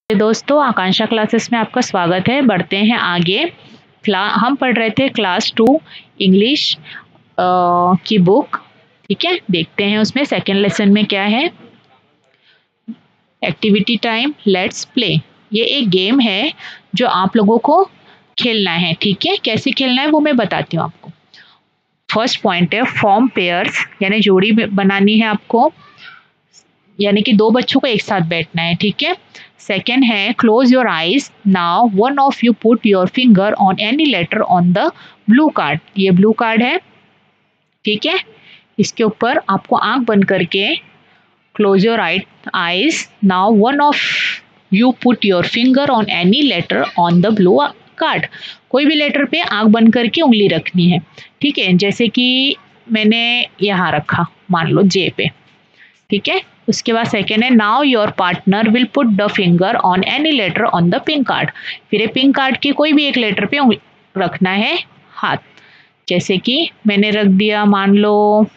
दोस्तों, आकांक्षा क्लासेस में आपका स्वागत है। बढ़ते हैं आगे। हम पढ़ रहे थे क्लास 2 इंग्लिश की बुक। ठीक है, देखते हैं उसमें सेकेंड लेसन में क्या है। Activity time, let's play. ये एक गेम है जो आप लोगों को खेलना है। ठीक है, कैसे खेलना है वो मैं बताती हूँ आपको। फर्स्ट पॉइंट है फॉर्म पेयर्स, यानी जोड़ी बनानी है आपको, यानी कि दो बच्चों को एक साथ बैठना है। ठीक है। सेकेंड है close your eyes, now one of you put your finger on any letter on the blue card. ये ब्लू कार्ड है। ठीक है, इसके ऊपर आपको आंख बंद करके close your eyes, now one of you put your finger on any letter on the blue card. कोई भी लेटर पे आंख बंद करके उंगली रखनी है। ठीक है, जैसे कि मैंने यहाँ रखा, मान लो जे पे। ठीक है, उसके बाद सेकेंड है now your partner will put the finger on any letter on the pink card. फिर पिंक कार्ड के कोई भी एक लेटर पे रखना है हाथ। जैसे कि मैंने रख दिया, मान लो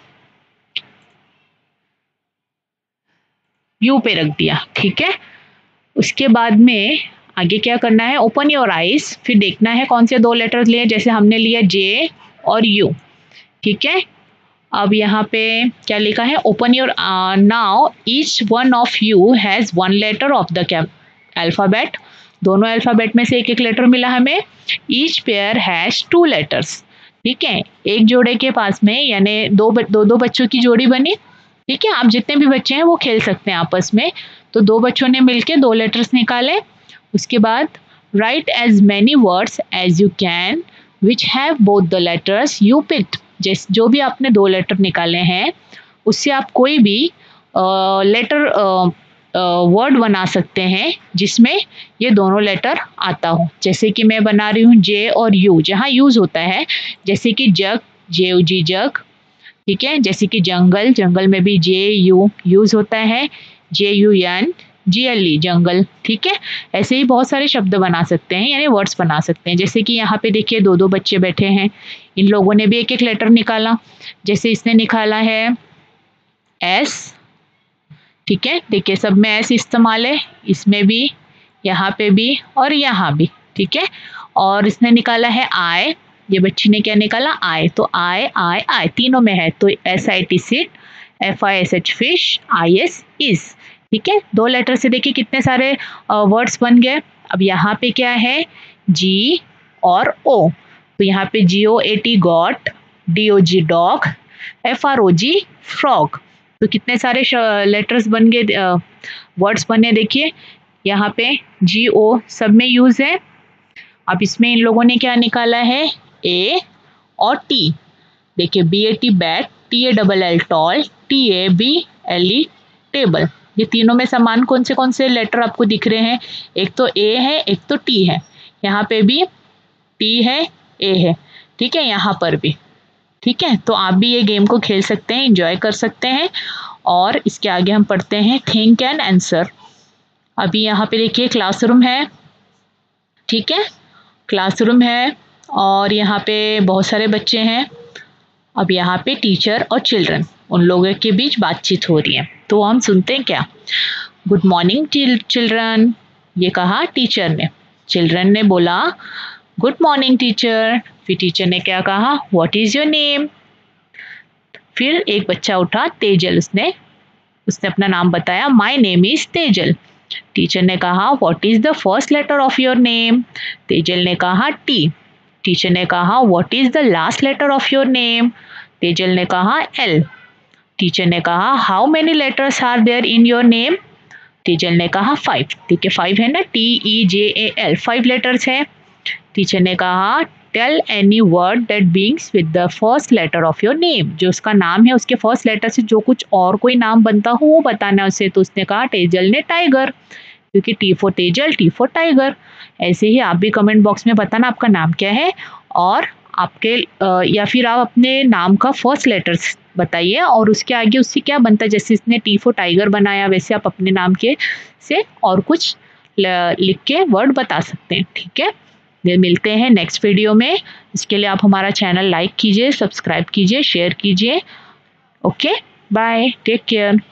यू पे रख दिया। ठीक है, उसके बाद में आगे क्या करना है, ओपन योर आईज, फिर देखना है कौन से दो लेटर्स लिए। जैसे हमने लिया जे और यू। ठीक है, अब यहाँ पे क्या लिखा है, open your, now each one of you has one letter of the alphabet. दोनों अल्फ़ाबेट में से एक एक लेटर मिला हमें। Each pair has two letters. ठीक है, एक जोड़े के पास में, यानी दो बच्चों की जोड़ी बनी। ठीक है, आप जितने भी बच्चे हैं वो खेल सकते हैं आपस में। तो दो बच्चों ने मिलके दो लेटर्स निकाले। उसके बाद write as many words as you can which have both the letters you picked. जो भी आपने दो लेटर निकाले हैं उससे आप कोई भी लेटर वर्ड बना सकते हैं जिसमें ये दोनों लेटर आता हो। जैसे कि मैं बना रही हूँ जे और यू, जहाँ यूज होता है, जैसे कि जग, जे जी जग। ठीक है, जैसे कि जंगल, जंगल में भी जे यू यूज होता है, JUN GLE जंगल। ठीक है, ऐसे ही बहुत सारे शब्द बना सकते हैं, यानी वर्ड्स बना सकते हैं। जैसे कि यहाँ पे देखिए दो बच्चे बैठे हैं, इन लोगों ने भी एक एक लेटर निकाला। जैसे इसने निकाला है S। ठीक है, देखिए सब में S इस्तेमाल है, इसमें भी, यहाँ पे भी और यहाँ भी। ठीक है, और इसने निकाला है I। ये बच्ची ने क्या निकाला, I। तो I तीनों में है, तो SIT sit, FISH fish, IS is. ठीक है, दो लेटर से देखिए कितने सारे वर्ड्स बन गए। अब यहाँ पे क्या है, G और O। तो यहाँ पे GOAT goat, DOG dog, FROG frog. तो कितने सारे लेटर्स बन गए, वर्ड्स बने। देखिए यहाँ पे GO सब में यूज है। अब इसमें इन लोगों ने क्या निकाला है, A और T। देखिए BAT bat, TALL tall, TABLE table. ये तीनों में समान कौन से लेटर आपको दिख रहे हैं, एक तो A है, एक तो T है। यहाँ पे भी T है, A है। ठीक है, यहाँ पर भी। ठीक है, तो आप भी ये गेम को खेल सकते हैं, एंजॉय कर सकते हैं। और इसके आगे हम पढ़ते हैं थिंक एंड आंसर। अभी यहाँ पे देखिए क्लासरूम है। ठीक है, क्लासरूम है और यहाँ पे बहुत सारे बच्चे हैं। अब यहाँ पे टीचर और चिल्ड्रन, उन लोगों के बीच बातचीत हो रही है। तो हम सुनते हैं क्या। गुड मॉर्निंग चिल्ड्रन, ये कहा टीचर ने। चिल्ड्रन ने बोला गुड मॉर्निंग टीचर। फिर टीचर ने क्या कहा, व्हाट इज योर नेम। फिर एक बच्चा उठा, तेजल, उसने अपना नाम बताया, my name is Tejal. Teacher ने कहा what is the first letter of your name. Tejal ने कहा T। टीचर ने कहा what is the last letter of your name. Tejal ने कहा L। टीचर ने कहा how many letters are there in your name. Tejal ने कहा 5। ठीक है, 5 है ना, TEJAL, 5 लेटर्स है। टीचर ने कहा tell any word that begins with the first letter of your name. जो उसका नाम है उसके फर्स्ट लेटर से जो कुछ और कोई नाम बनता हो वो बताना उसे। तो उसने कहा तेजल ने टाइगर, क्योंकि T for Tejal, T for tiger. ऐसे ही आप भी कमेंट बॉक्स में बताना आपका नाम क्या है, और आपके या फिर आप अपने नाम का फर्स्ट लेटर्स बताइए और उसके आगे उससे क्या बनता है। जैसे इसने T फॉर टाइगर बनाया, वैसे आप अपने नाम के से और कुछ लिख के वर्ड बता सकते हैं। ठीक है, मिलते हैं नेक्स्ट वीडियो में। इसके लिए आप हमारा चैनल लाइक कीजिए, सब्सक्राइब कीजिए, शेयर कीजिए। Okay, bye, take care.